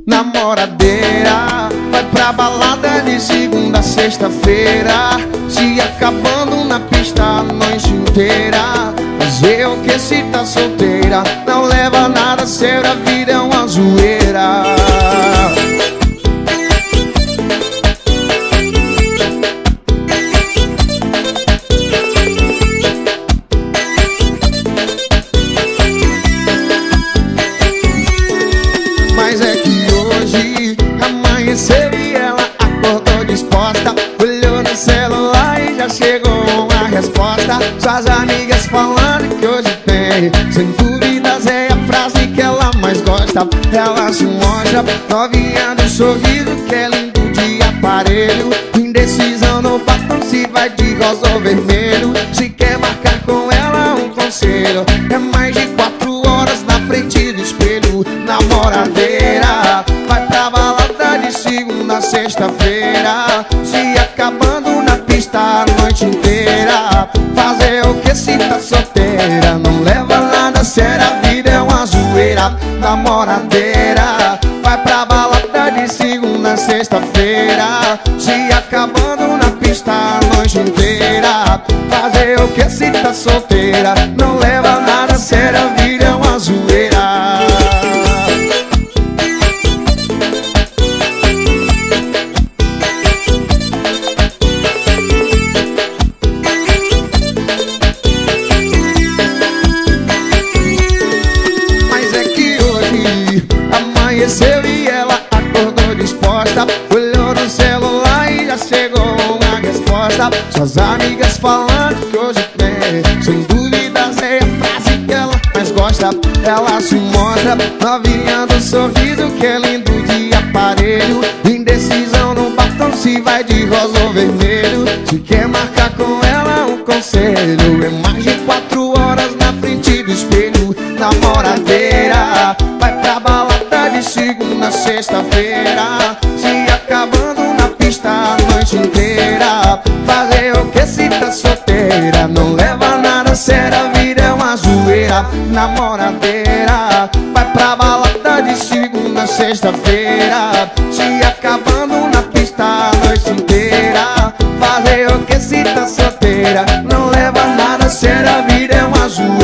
namoradeira. Vai pra balada de segunda a sexta-feira, se acabando na pista a noite inteira. Fazer o que se tá solteira, não leva nada a sério, a vida é uma zoeira. Mas é que hoje amanheceu e ela acordou disposta, olhou no celular e já chegou uma resposta. Suas amigas falando que hoje tem, sem dúvidas é a frase que ela mais gosta. Ela se mostra novinha do sorriso, que é lindo de aparelho. Indecisão no batom, se vai de rosa ou vermelho. Se quer marcar com ela um conselho, é mais de 4 horas na frente do espelho. Namoradeira, vai pra balada de segunda a sexta-feira, se acabando na pista a noite inteira. Fazer o que se tá solteira, não leva nada a sério, a vida é uma zoeira. Namoradeira, vai pra balada de segunda a sexta-feira, se acabando na pista a noite inteira. Fazer o que se tá solteira, não leva nada a sério, a vida é uma zoeira. Amanheceu e ela acordou disposta, olhou no celular e já chegou uma resposta. Suas amigas falando que hoje tem, sem dúvidas é a frase que ela mais gosta. Ela se mostra novinha do sorriso, que é lindo de aparelho. Indecisão no batom, se vai de rosa ou vermelho. Se quer marcar com ela um conselho, é mais de 4 horas na frente do espelho. Namoradeira, vai pra balada de segunda a sexta-feira, se acabando na pista a noite inteira. Fazer o que se tá solteira, não leva nada a sério, a vida é uma zoeira. Namoradeira, vai pra balada de segunda a sexta-feira, se acabando na pista a noite inteira. Fazer o que se tá solteira, não leva nada a sério, a vida é uma zoeira.